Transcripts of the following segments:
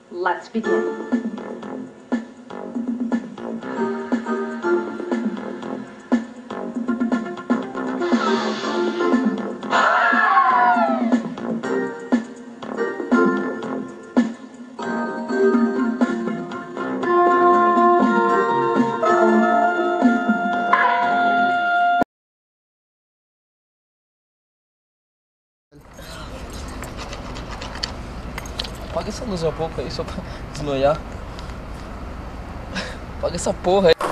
Let's begin. Apaga essa luz um pouco aí, só pra desnoiar. Apaga essa porra aí.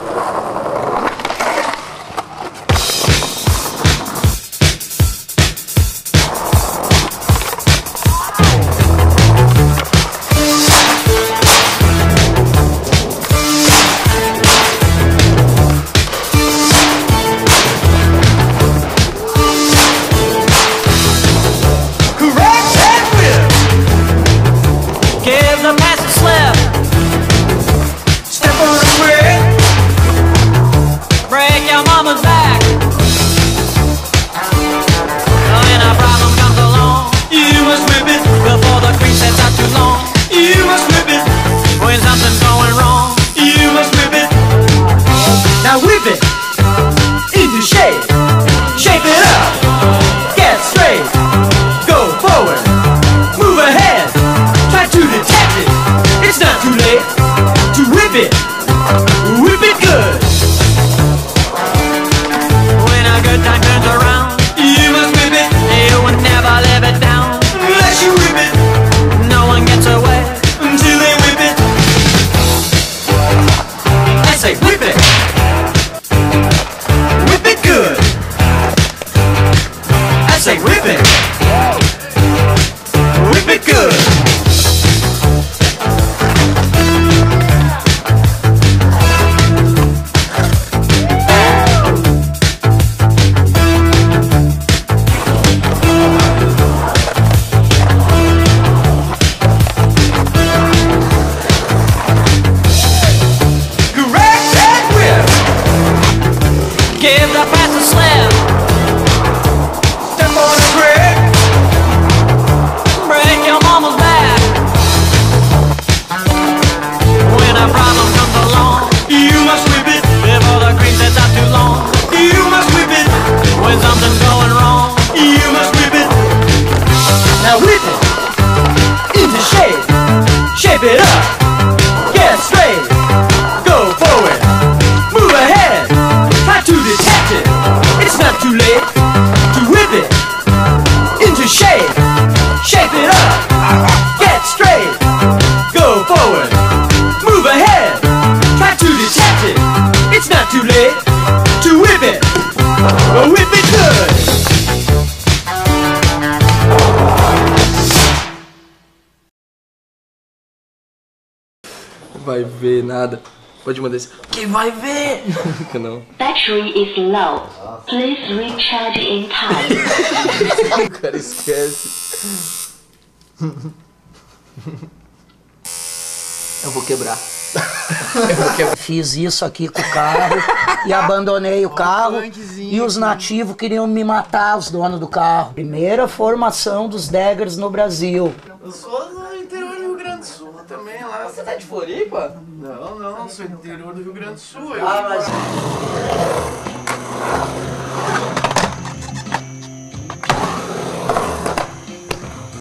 Shape it up, get straight, go forward, move ahead, try to detect it. It's not too late to whip it into shape. Shape it up, get straight, go forward, move ahead, try to detect it. It's not too late to whip it good. Vai ver nada. Pode mandar esse. Quem vai ver? Não. Battery is low. Please recharge in time. O cara esquece. Eu vou quebrar. Fiz isso aqui com o carro e abandonei o carro e os nativos queriam me matar, os donos do carro. Primeira formação dos daggers no Brasil. Eu sou do interior do Rio Grande do Sul também lá. Você tá de Floripa? Não, sou do interior do Rio Grande do Sul. Ah, mas...